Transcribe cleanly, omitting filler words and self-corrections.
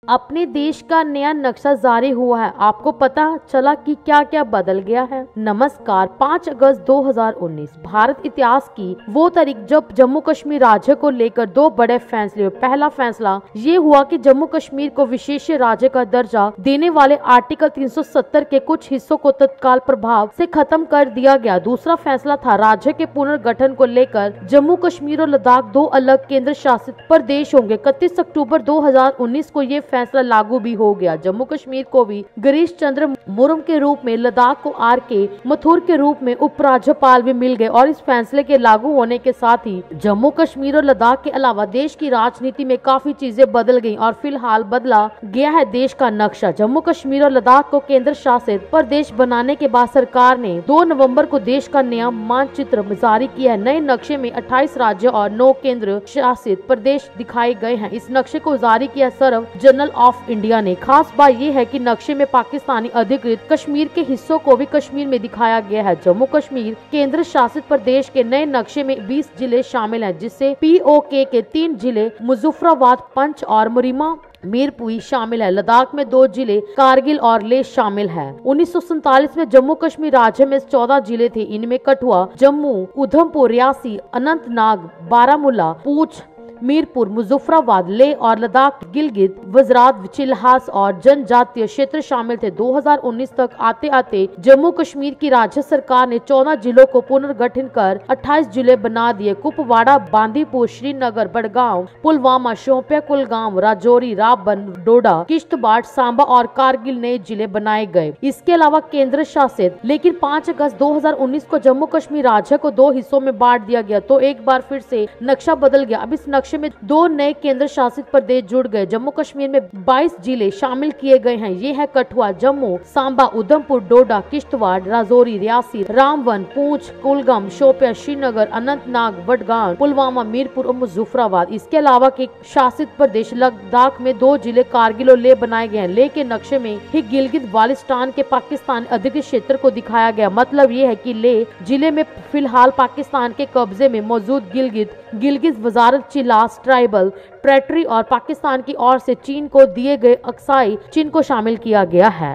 अपने देश का नया नक्शा जारी हुआ है। आपको पता चला कि क्या क्या बदल गया है। नमस्कार। 5 अगस्त 2019 भारत इतिहास की वो तारीख जब जम्मू कश्मीर राज्य को लेकर दो बड़े फैसले हुए। पहला फैसला ये हुआ कि जम्मू कश्मीर को विशेष राज्य का दर्जा देने वाले आर्टिकल 370 के कुछ हिस्सों को तत्काल प्रभाव से खत्म कर दिया गया। दूसरा फैसला था राज्य के पुनर्गठन को लेकर। जम्मू कश्मीर और लद्दाख दो अलग केंद्र शासित प्रदेश होंगे। 31 अक्टूबर 2019 को ये फैसला लागू भी हो गया। जम्मू कश्मीर को भी गिरीश चंद्र मुर्मू के रूप में, लद्दाख को आर.के. माथुर के रूप में उपराज्यपाल भी मिल गए और इस फैसले के लागू होने के साथ ही जम्मू कश्मीर और लद्दाख के अलावा देश की राजनीति में काफी चीजें बदल गईं और फिलहाल बदला गया है देश का नक्शा। जम्मू कश्मीर और लद्दाख को केंद्र शासित प्रदेश बनाने के बाद सरकार ने 2 नवंबर को देश का नया मानचित्र जारी किया है। नए नक्शे में 28 राज्य और 9 केंद्र शासित प्रदेश दिखाए गए हैं। इस नक्शे को जारी किया सर्व जनरल ऑफ इंडिया ने। खास बात यह है कि नक्शे में पाकिस्तानी अधिकृत कश्मीर के हिस्सों को भी कश्मीर में दिखाया गया है। जम्मू कश्मीर केंद्र शासित प्रदेश के नए नक्शे में 20 जिले शामिल हैं, जिससे पीओके के 3 जिले मुजफ्फराबाद, पंच और मीरपुरी शामिल है। लद्दाख में 2 जिले कारगिल और लेह शामिल है। 1947 में जम्मू कश्मीर राज्य में 14 जिले थे। इनमें कठुआ, जम्मू, उधमपुर, रियासी, अनंतनाग, बारामूला, पूंछ, मीरपुर, मुजफ्फराबाद, लेह और लद्दाख, गिलगित, वजरात, चिल्हास और जनजातीय क्षेत्र शामिल थे। 2019 तक आते आते जम्मू कश्मीर की राज्य सरकार ने 14 जिलों को पुनर्गठन कर 28 जिले बना दिए। कुपवाड़ा, बांदीपुर, श्रीनगर, बड़गांव, पुलवामा, शोपियां, कुलगाम, राजौरी, रामबन, डोडा, किश्तवाड़, सांबा और कारगिल नए जिले बनाए गए। इसके अलावा केंद्र शासित लेकिन 5 अगस्त 2019 को जम्मू कश्मीर राज्य को 2 हिस्सों में बांट दिया गया, तो एक बार फिर से नक्शा बदल गया। अब इस नक्शे में 2 नए केंद्र शासित प्रदेश जुड़ गए। जम्मू कश्मीर में 22 जिले शामिल किए गए हैं। ये है कठुआ, जम्मू, सांबा, उधमपुर, डोडा, किश्तवाड़, राजौरी, रियासी, रामबन, पूंछ, कुलगाम, शोपियां, श्रीनगर, अनंतनाग, बडगाम, पुलवामा, मीरपुर और मुजफ्फराबाद। इसके अलावा के शासित प्रदेश लद्दाख में 2 जिले कारगिल और लेह बनाए गए हैं। लेह के नक्शे में ही गिलगित बाल्टिस्तान के पाकिस्तान अधिकृत क्षेत्र को दिखाया गया। मतलब ये है कि लेह जिले में फिलहाल पाकिस्तान के कब्जे में मौजूद गिलगित वजारत चिलास ट्राइबल टेरिटरी और पाकिस्तान की ओर से चीन को दिए गए अक्साई चिन्ह को शामिल किया गया है।